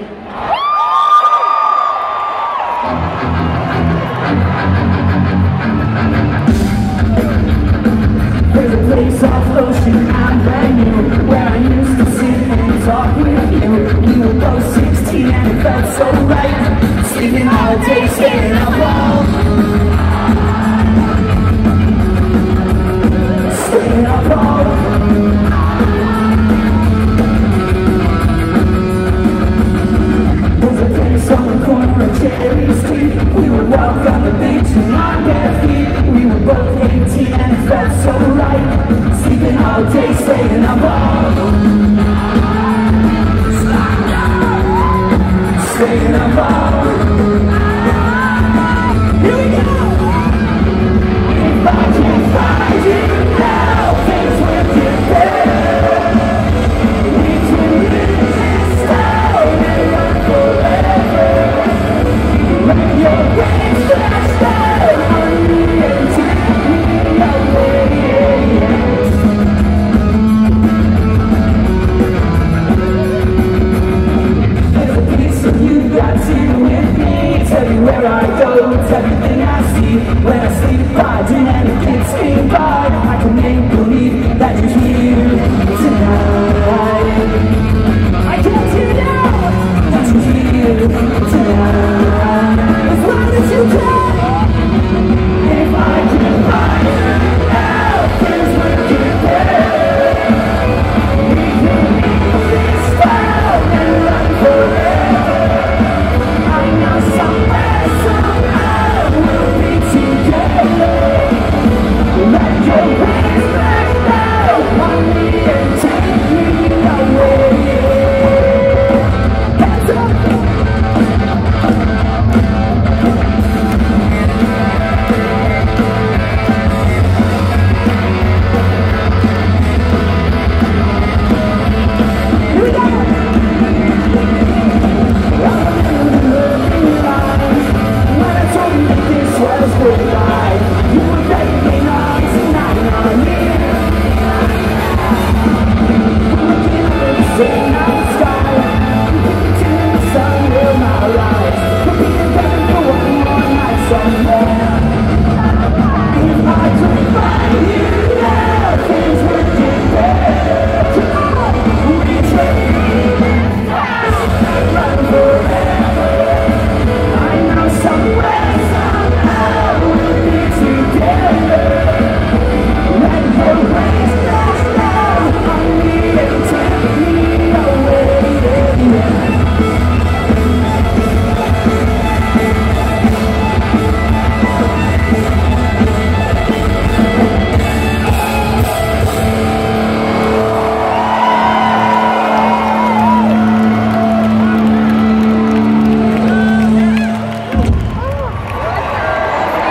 There's a place off Ocean I'm brand new, where I used to sit and talk with you. We were both 16 and it felt so right, sleeping all day, staying up all staying up all. There's a place on the corner of Cherry Street. We would walk on the beach in our bare feet. We were both 18 and it felt so right, sleeping all day, staying up all staying up all. Here we go! If I can't find you,